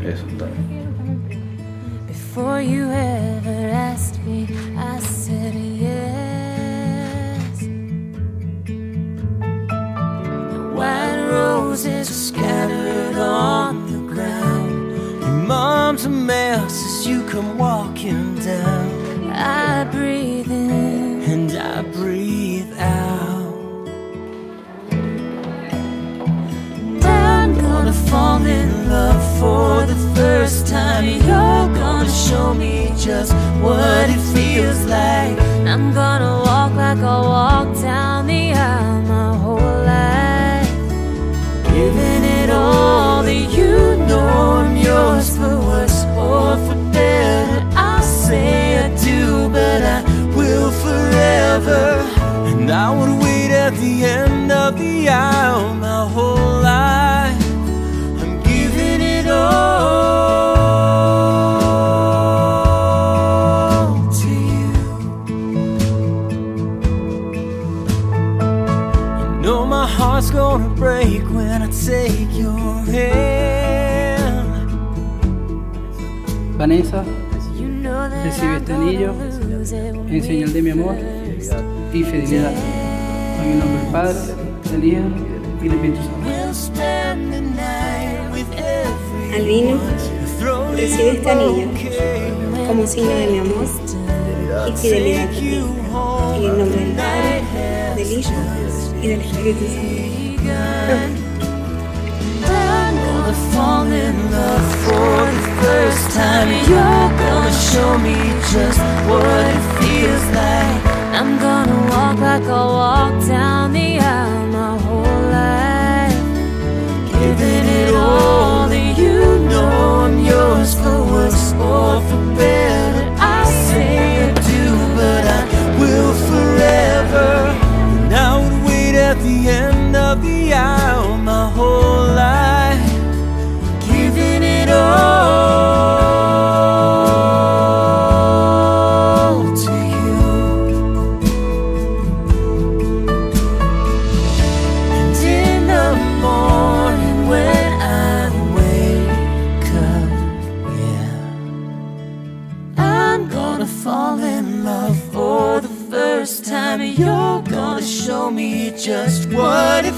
Eso está bien. Before you ever asked me, I said yes. The white roses are scattered on the ground. Your mom's a mess as you come walking down. I breathe in and I breathe out. And I'm gonna fall in love for the first time. You're gonna show me just what it feels like. I'm gonna walk like I walked down the aisle my whole life, giving it all to you. Know I'm yours for worse or for better. I'll say I do, but I will forever. And I would wait at the end of the aisle my whole life. I'm giving it all to you. You know my heart's gonna break when I take your hand. Vanessa, recibe este anillo en señal de mi amor y fidelidad. En el nombre del Padre, del Hijo y del Espíritu Santo. Albino, recibe este anillo como signo de mi amor y fidelidad a ti. En el nombre del Padre, del Hijo y del Espíritu Santo. Fall in love for the first time. You're gonna show me just what it feels like. I'm gonna walk like I walked down the aisle my whole life, giving it all to you. Know I'm yours for worse or for better. I say I do, but I will forever. And I would wait at the end of the aisle my whole life, giving it all to you. And in the morning when I wake up, yeah, I'm gonna fall in love for the first time. You're gonna show me just what it